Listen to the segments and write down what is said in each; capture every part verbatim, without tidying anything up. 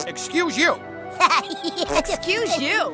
Excuse you. Excuse you.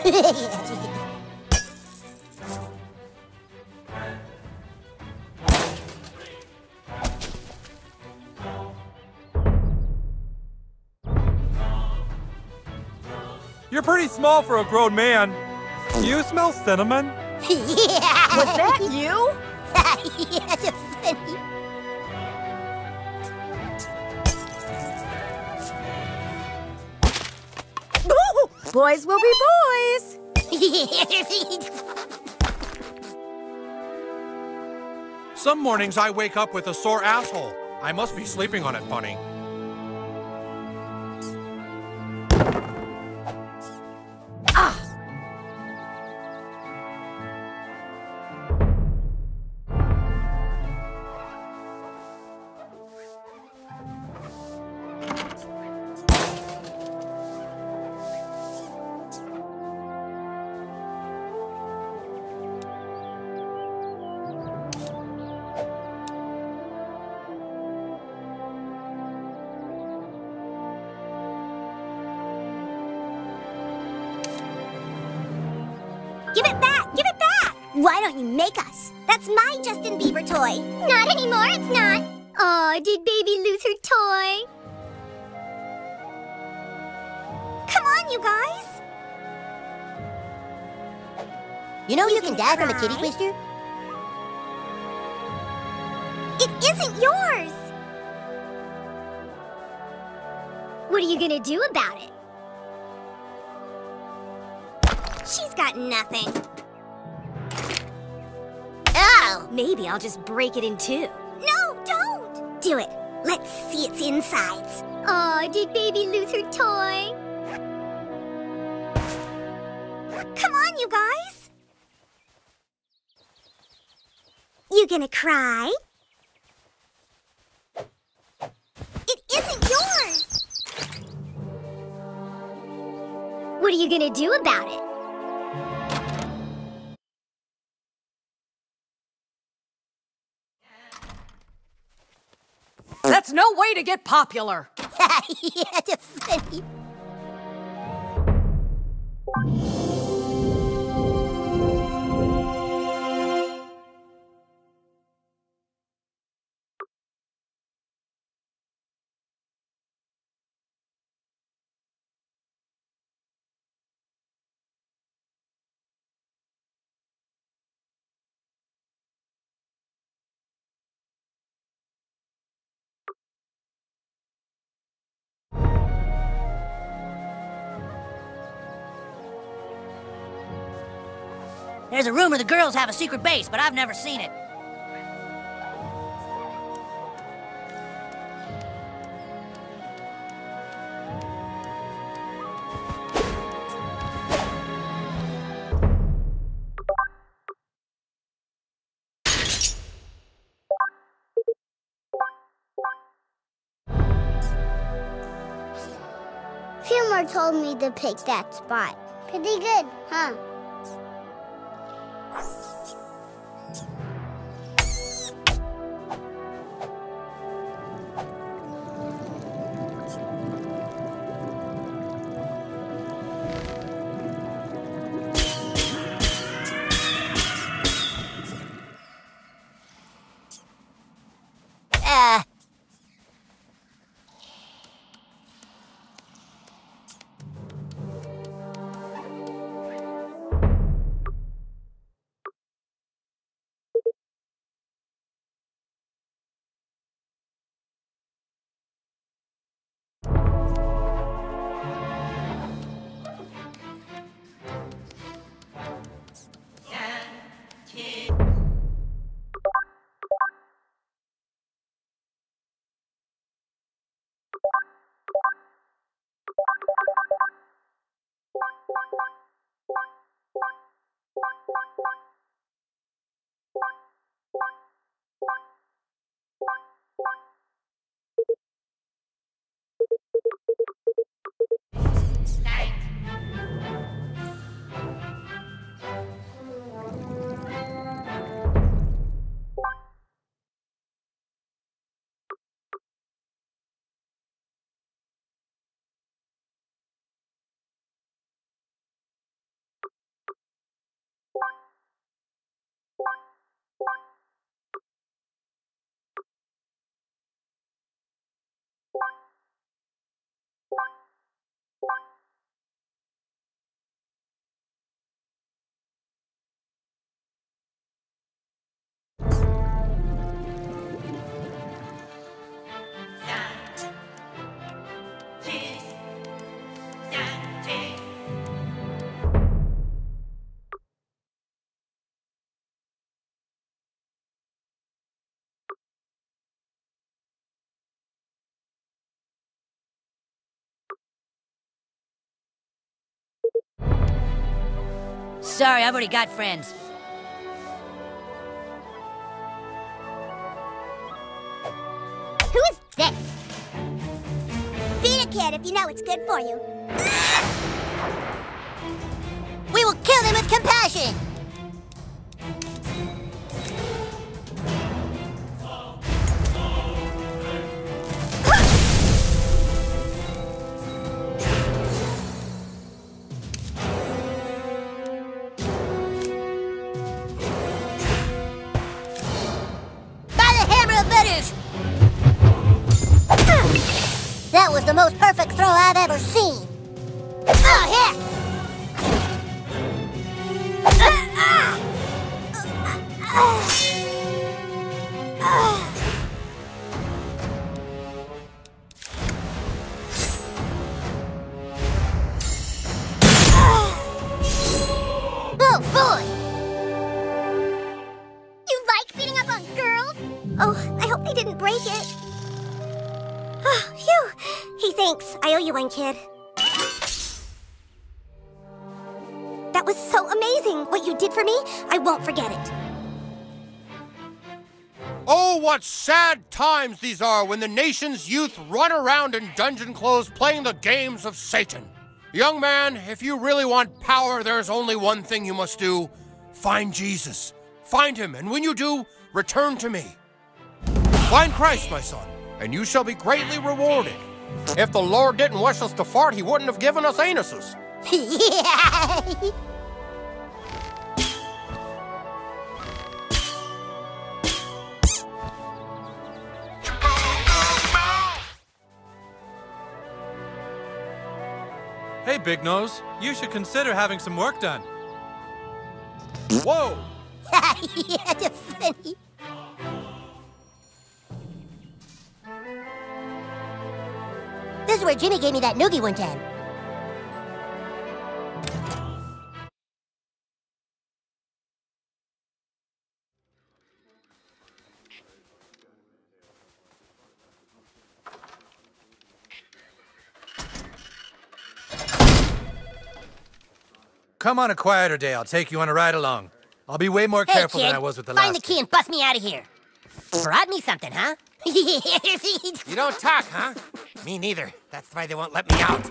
You're pretty small for a grown man. Do you smell cinnamon? Yeah. Was that you? That's funny. Boys will be boys. Some mornings I wake up with a sore asshole. I must be sleeping on it funny. Ah. Give it back! Give it back! Why don't you make us? That's my Justin Bieber toy. Not anymore, it's not. Aw, did baby lose her toy? Come on, you guys. You know you can die from a titty twister? It isn't yours! What are you gonna do about it? She's got nothing. Oh! Maybe I'll just break it in two. No, don't! Do it. Let's see its insides. Aw, did baby lose her toy? Come on, you guys! You gonna cry? It isn't yours! What are you gonna do about it? That's no way to get popular. Yeah, that's funny. There's a rumor the girls have a secret base, but I've never seen it. Fillmore told me to pick that spot. Pretty good, huh? Uh... Sorry, I've already got friends. Who is this? Beat a kid if you know it's good for you. We will kill them with compassion! That was the most perfect throw I've ever seen. Oh, heck! Oh, boy! You like beating up on girls? Oh, I hope they didn't break it. Oh, phew. Hey, thanks. I owe you one, kid. That was so amazing. What you did for me, I won't forget it. Oh, what sad times these are when the nation's youth run around in dungeon clothes playing the games of Satan. Young man, if you really want power, there's only one thing you must do. Find Jesus. Find him, and when you do, return to me. Find Christ, my son, and you shall be greatly rewarded. If the Lord didn't wish us to fart, he wouldn't have given us anuses. Yeah! Hey, Big Nose, you should consider having some work done. Whoa! Yeah, that's funny. This is where Jimmy gave me that noogie one time. Come on a quieter day. I'll take you on a ride along. I'll be way more Hey, careful kid, than I was with the last find the key and bust me out of here. Brought me something, huh? You don't talk, huh? Me neither. That's why they won't let me out.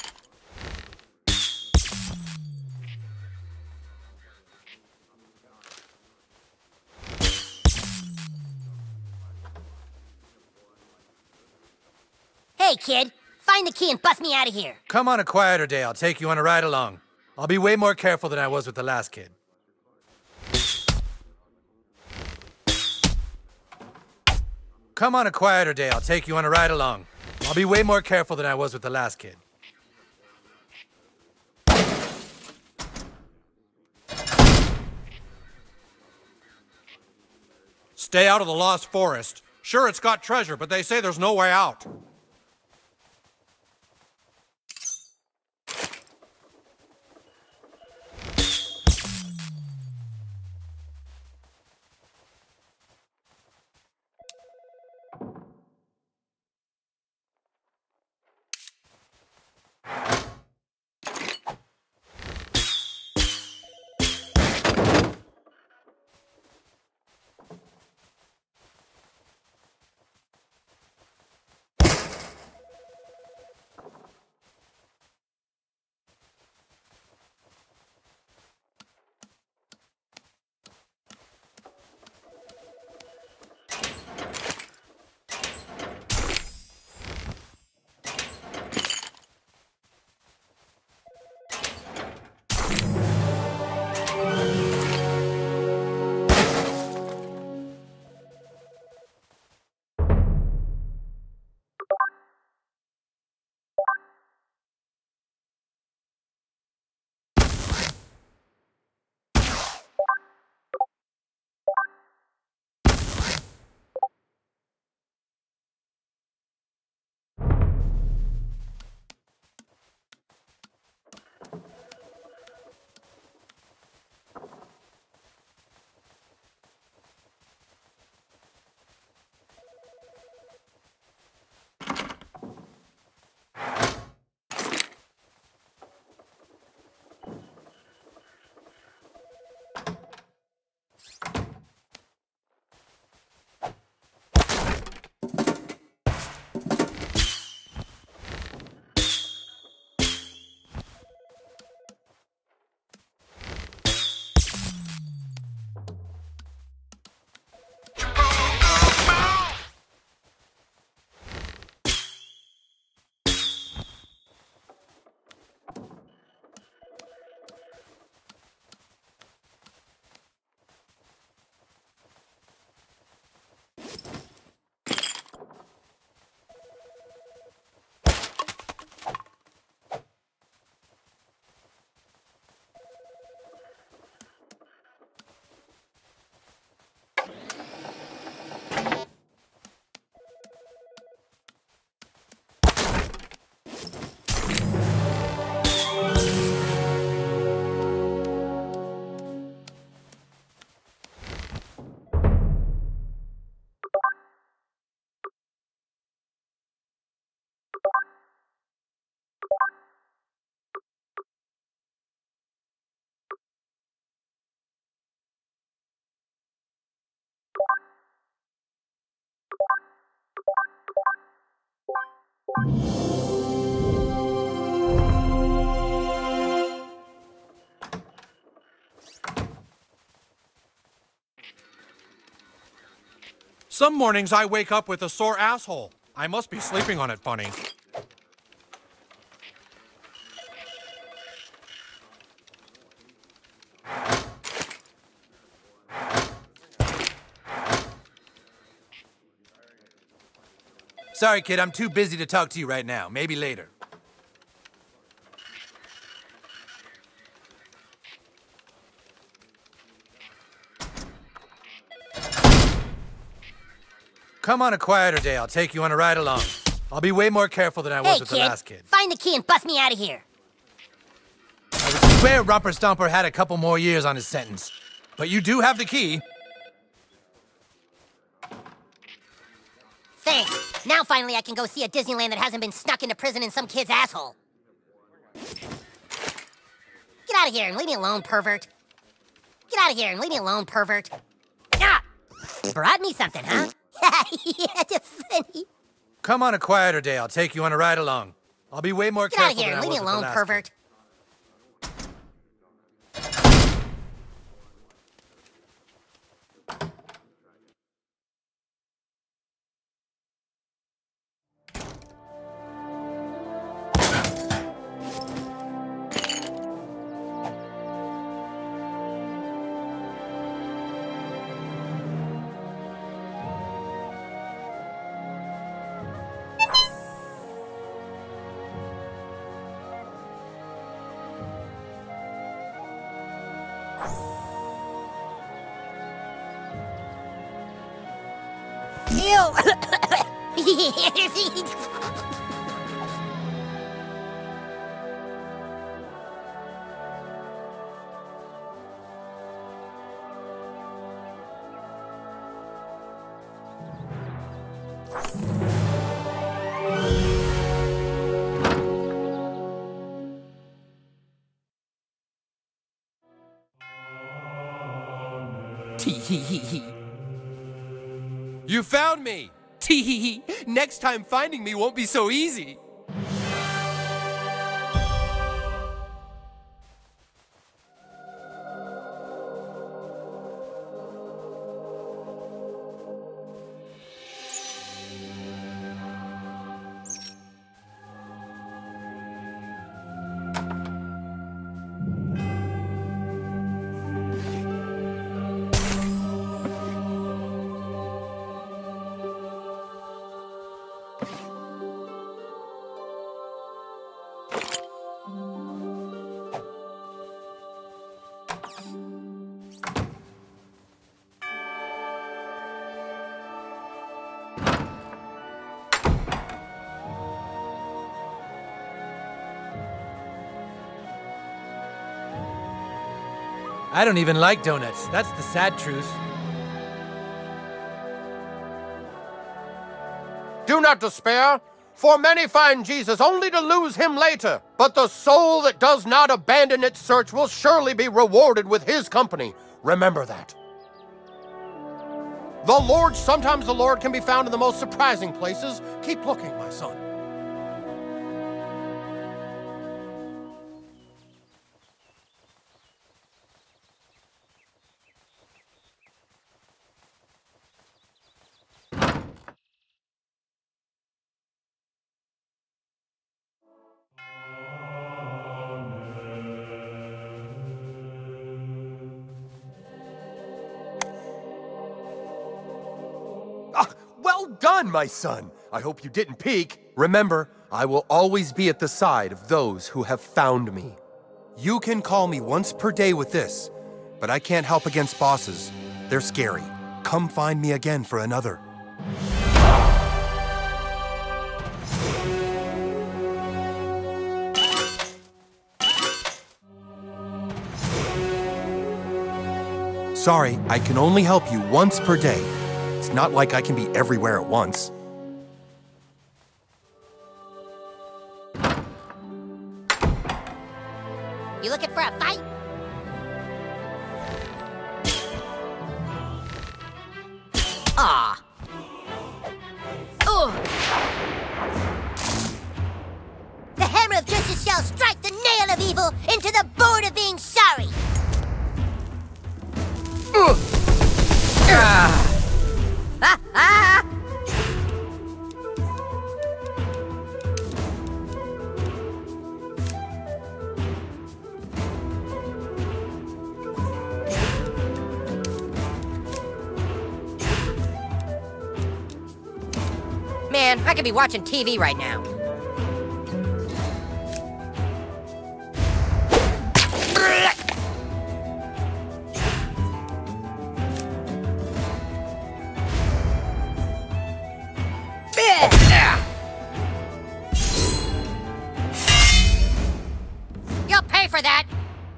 Hey, kid, find the key and bust me out of here. Come on a quieter day. I'll take you on a ride along. I'll be way more careful than I was with the last kid. Come on a quieter day. I'll take you on a ride along. I'll be way more careful than I was with the last kid. Stay out of the Lost Forest. Sure, it's got treasure, but they say there's no way out. Some mornings I wake up with a sore asshole. I must be sleeping on it funny. Sorry, kid, I'm too busy to talk to you right now. Maybe later. Come on a quieter day. I'll take you on a ride along. I'll be way more careful than I was Hey, with kid, the last kid. find the key and bust me out of here. I would swear Romper Stomper had a couple more years on his sentence. But you do have the key. Thanks. Now finally I can go see a Disneyland that hasn't been snuck into prison in some kid's asshole. Get out of here and leave me alone, pervert. Get out of here and leave me alone, pervert. Ah! Brought me something, huh? Yeah, that's funny. Come on a quieter day. I'll take you on a ride along. I'll be way more Get out of careful here than and I leave me was with the alone, last pervert. kid. Ew! Tee-hee-hee-hee. You found me! Tee-hee-hee. Next time finding me won't be so easy. I don't even like donuts. That's the sad truth. Do not despair, for many find Jesus only to lose him later. But the soul that does not abandon its search will surely be rewarded with his company. Remember that. The Lord, sometimes the Lord can be found in the most surprising places. Keep looking, my son. Well done, my son. I hope you didn't peek. Remember, I will always be at the side of those who have found me. You can call me once per day with this, but I can't help against bosses. They're scary. Come find me again for another. Sorry, I can only help you once per day. It's not like I can be everywhere at once. You looking for a fight? Ah. Ugh. shall strike the nail of evil into the board of being sorry. Uh. Ah. Ha ha! Man, I could be watching T V right now. You'll pay for that.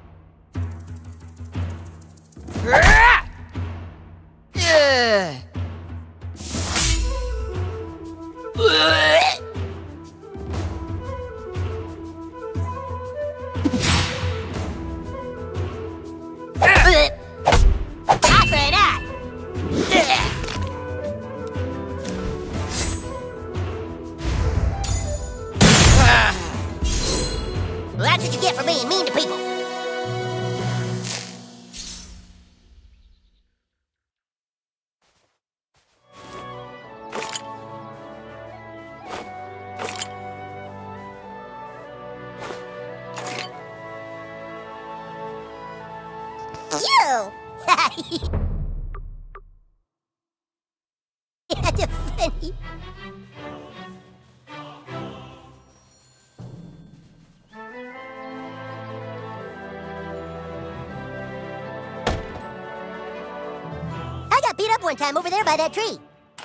Well, that's what you get for being mean to people. You! That's funny. I got beat up one time over there by that tree.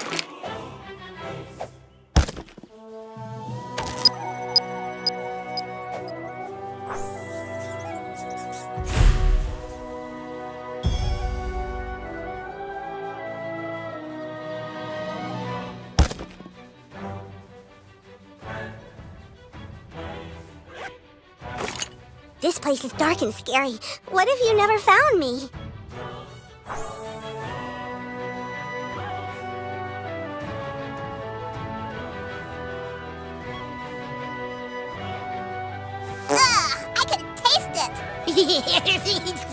This place is dark and scary. What if you never found me? Ugh, I can taste it!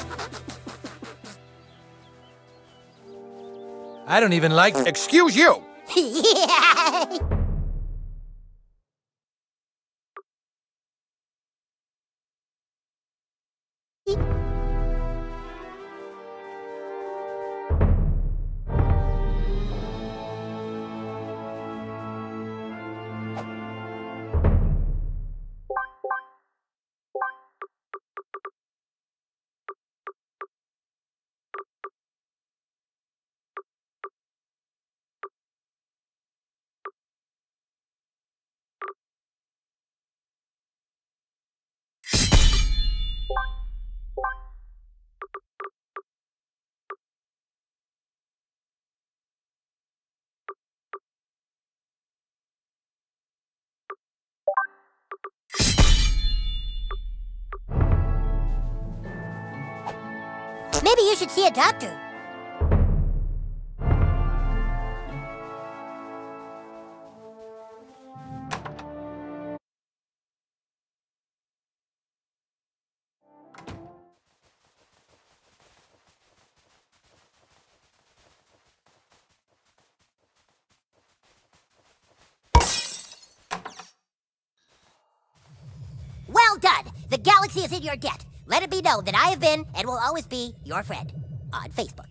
I don't even like. Excuse you! Yeah. Maybe you should see a doctor. Well done! The galaxy is in your debt. Let it be known that I have been and will always be your friend on Facebook.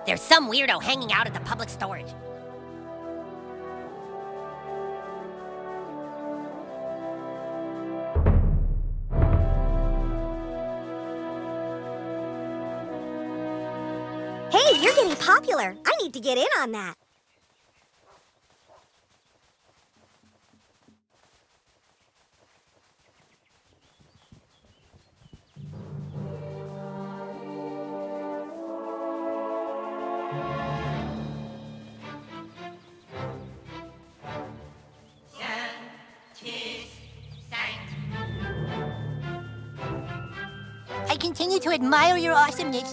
There's some weirdo hanging out at the public storage. Hey, you're getting popular. I need to get in on that. I continue to admire your awesomeness.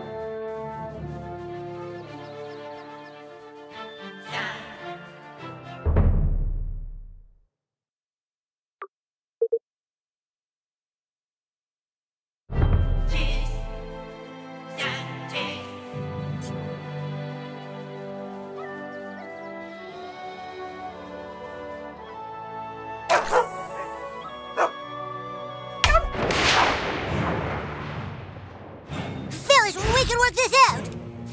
Fellas, we can work this out.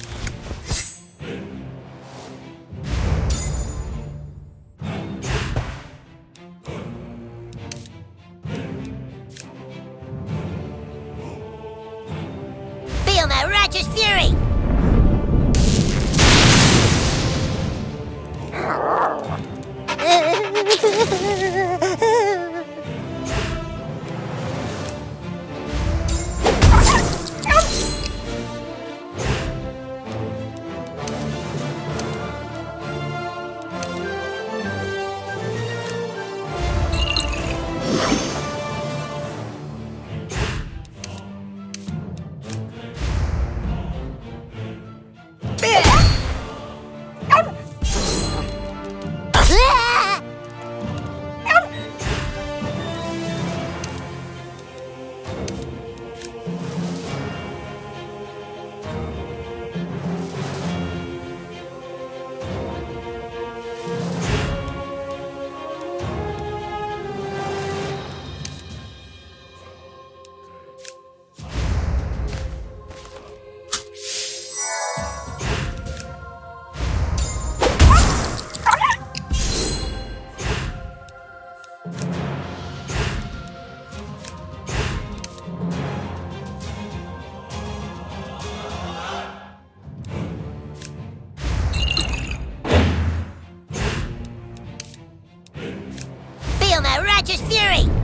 Feel my righteous fury! Feel my righteous fury!